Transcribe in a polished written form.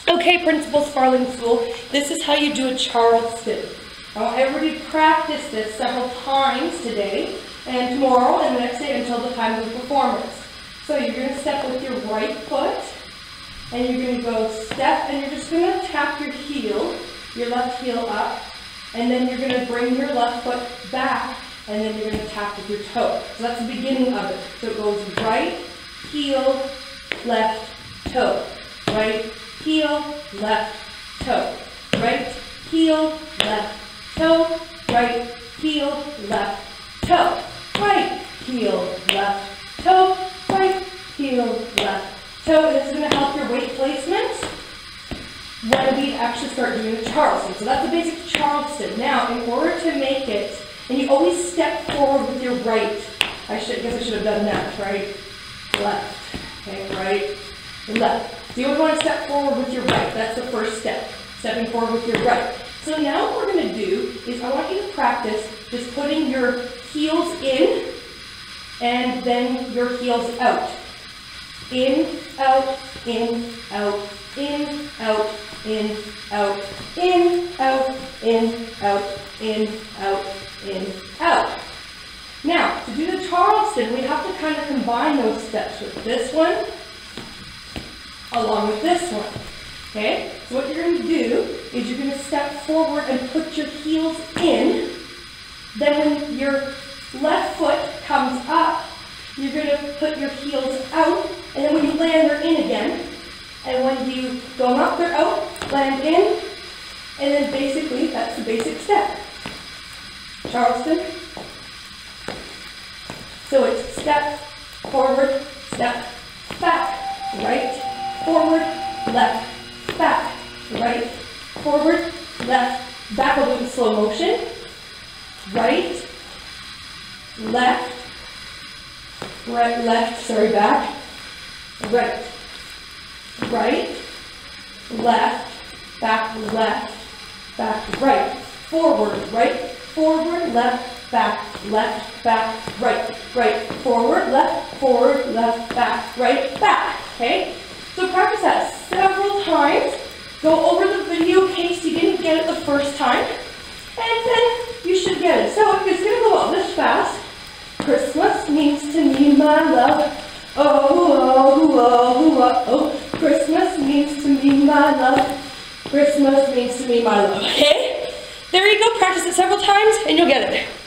Okay, Principal Sparling School, this is how you do a Charleston. I want everybody to practice this several times today and tomorrow and the next day until the time of the performance. So you're going to step with your right foot, and you're going to go step, and you're just going to tap your heel, your left heel up, and then you're going to bring your left foot back, and then you're going to tap with your toe. So that's the beginning of it. So it goes right, heel, left, toe. Right, heel, left, toe. Right, heel, left, toe. Right, heel, left, toe. Right, heel, left, toe. Right, heel, left, toe. This is going to help your weight placement when we actually start doing the Charleston. So that's the basic Charleston. Now, in order to make it, and you always step forward with your right. I guess I should have done that. Right, left. Okay, right, left. So you always want to step forward with your right. That's the first step, stepping forward with your right. So now what we're going to do is I want you to practice just putting your heels in and then your heels out. In, out, in, out, in, out, in, out, in, out, in, out, in, out, in, out. Now, to do the Charleston, we have to kind of combine those steps with this one along with this one. Okay? So what you're going to do is you're going to step forward and put your heels in. Then when your left foot comes up, you're going to put your heels out. And then when you land, they're in again. And when you go up, they're out, land in. And then basically, that's the basic step. Charleston. So it's step, forward, step, back, right, forward, left, back, right, forward, left, back. We'll do it in slow motion. Right, left, right, left, sorry, back, right, right, left, back, right, forward, right, forward, left, back, right, right, forward, left, back, right, back. Okay? So practice that several times. Go over the video in case you didn't get it the first time. And then you should get it. So it's going to go out this fast. Christmas means to me, my love. Oh, oh, oh, oh. Christmas means to me, my love. Christmas means to me, my love. Okay? There you go. Practice it several times and you'll get it.